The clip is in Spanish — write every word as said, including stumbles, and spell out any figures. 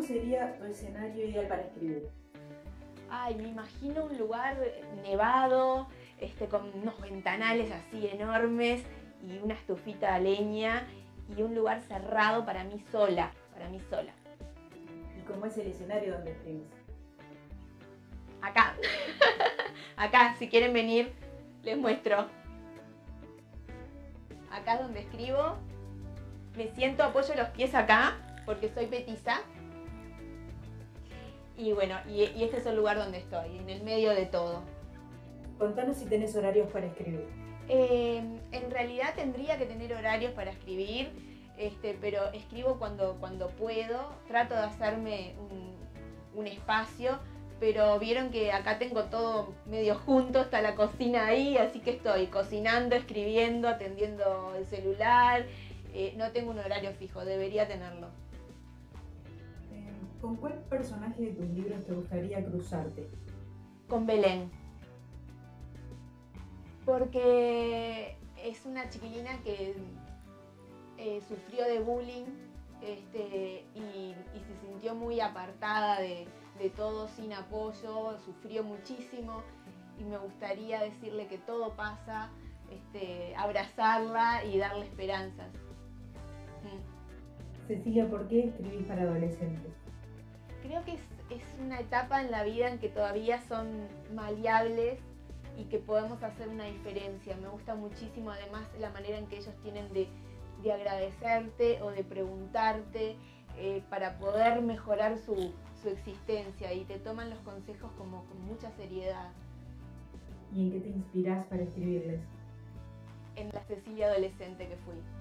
sería tu escenario ideal para escribir? Ay, me imagino un lugar nevado, este, con unos ventanales así enormes y una estufita de leña y un lugar cerrado para mí sola, para mí sola. ¿Y cómo es el escenario donde escribís? Acá, acá, si quieren venir, les muestro. Acá es donde escribo, me siento, apoyo los pies acá, porque soy petiza. Y bueno, y, y este es el lugar donde estoy, en el medio de todo. Contanos si tenés horarios para escribir. Eh, en realidad tendría que tener horarios para escribir, este, pero escribo cuando, cuando puedo. Trato de hacerme un, un espacio, pero vieron que acá tengo todo medio junto, está la cocina ahí, así que estoy cocinando, escribiendo, atendiendo el celular. Eh, no tengo un horario fijo, debería tenerlo. Eh, ¿Con cuál personaje de tus libros te gustaría cruzarte? Con Belén. Porque es una chiquilina que eh, sufrió de bullying este, y, y se sintió muy apartada de, de todo, sin apoyo, sufrió muchísimo y me gustaría decirle que todo pasa, este, abrazarla y darle esperanzas. Mm. Cecilia, ¿por qué escribís para adolescentes? Creo que es, es una etapa en la vida en que todavía son maleables y que podemos hacer una diferencia. Me gusta muchísimo además la manera en que ellos tienen de, de agradecerte o de preguntarte eh, para poder mejorar su, su existencia y te toman los consejos como con mucha seriedad. ¿Y en qué te inspirás para escribirles? En la Cecilia adolescente que fui.